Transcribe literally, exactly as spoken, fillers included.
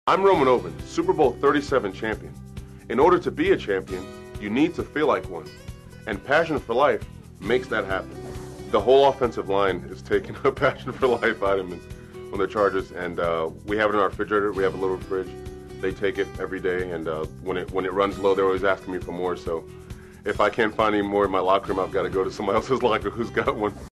I'm Roman Oben, Super Bowl thirty-seven champion. In order to be a champion, you need to feel like one. And Passion for Life makes that happen. The whole offensive line is taking a Passion for Life vitamins when they're Chargers, and uh, we have it in our refrigerator. We have a little fridge. They take it every day, and uh, when it when it runs low, they're always asking me for more. So if I can't find any more in my locker room, I've got to go to somebody else's locker who's got one.